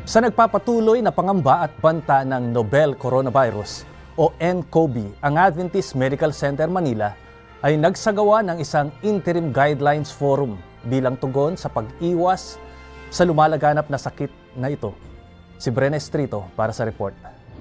Sa nagpapatuloy na pangamba at banta ng novel coronavirus o nCoV, ang Adventist Medical Center Manila ay nagsagawa ng isang interim guidelines forum bilang tugon sa pag-iwas sa lumalaganap na sakit na ito. Si Brene Estrito para sa report.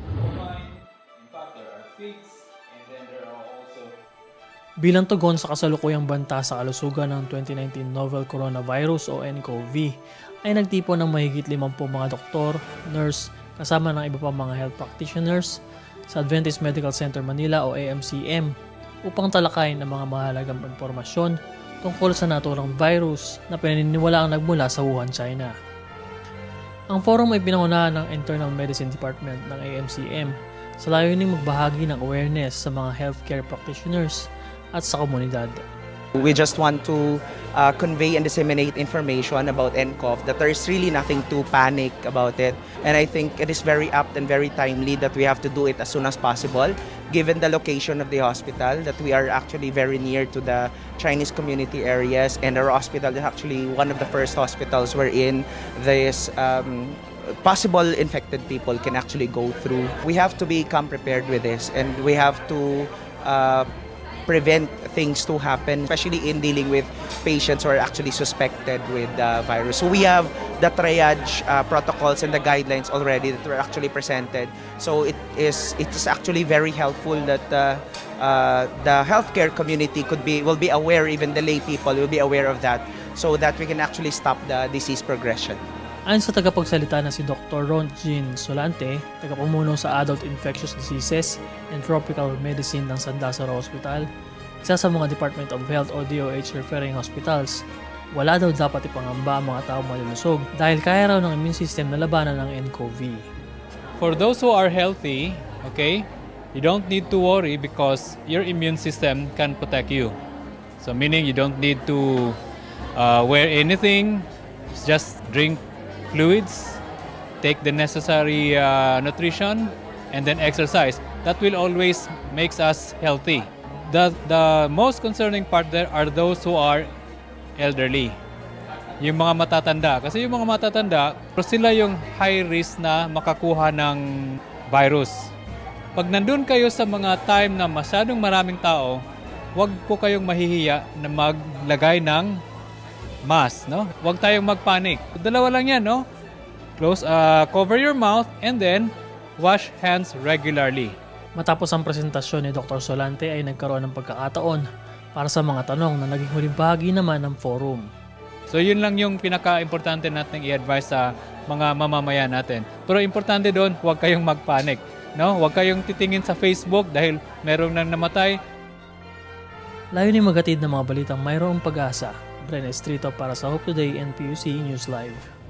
Bilang tugon sa kasalukuyang banta sa kalusugan ng 2019 novel coronavirus o nCoV, ay nagtipon ng mahigit 50 mga doktor, nurse, kasama ng iba pang mga health practitioners sa Adventist Medical Center Manila o AMCM upang talakayin ang mga mahalagang impormasyon tungkol sa naturang virus na pinaniniwalaang nagmula sa Wuhan, China. Ang forum ay pinangunahan ng Internal Medicine Department ng AMCM sa layuning magbahagi ng awareness sa mga healthcare practitioners at sa komunidad. We just want to convey and disseminate information about nCoV, that there is really nothing to panic about it. And I think it is very apt and very timely that we have to do it as soon as possible, given the location of the hospital, that we are actually very near to the Chinese community areas, and our hospital is actually one of the first hospitals wherein this possible infected people can actually go through. We have to become prepared with this, and we have to prevent things to happen, especially in dealing with patients who are actually suspected with the virus. So we have the triage protocols and the guidelines already that were actually presented. So it is actually very helpful that the healthcare community will be aware, even the lay people will be aware of that, so that we can actually stop the disease progression. Ayon sa tagapagsalita na si Dr. Ron Jean Solante, tagapamuno sa Adult Infectious Diseases and Tropical Medicine ng San Lazaro Hospital, isa sa mga Department of Health o DOH referring hospitals, wala daw dapat ipangamba ang mga taong malulusog dahil kaya raw ng immune system na labanan ng nCoV. For those who are healthy, okay, you don't need to worry because your immune system can protect you. So meaning you don't need to wear anything, just drink fluids, take the necessary nutrition, and then exercise. That will always makes us healthy. The most concerning part there are those who are elderly. Yung mga matatanda. Kasi yung mga matatanda, sila yung high risk na makakuha ng virus. Pag nandun kayo sa mga time na masyadong maraming tao, huwag po kayong mahihiya na maglagay ng mask, no? Huwag tayong magpanic. Dalawa lang yan, no? Cover your mouth and then wash hands regularly. Matapos ang presentasyon ni Dr. Solante ay nagkaroon ng pagkakataon para sa mga tanong na naging huling bahagi naman ng forum. So yun lang yung pinaka-importante natin i-advise sa mga mamamayan natin. Pero importante doon, huwag kayong magpanic, no? Huwag kayong titingin sa Facebook dahil merong nang namatay. Layunin magatid ng mga balitang mayroong pag-asa. Brene Estrito para sa Hope Today and PUC News Live.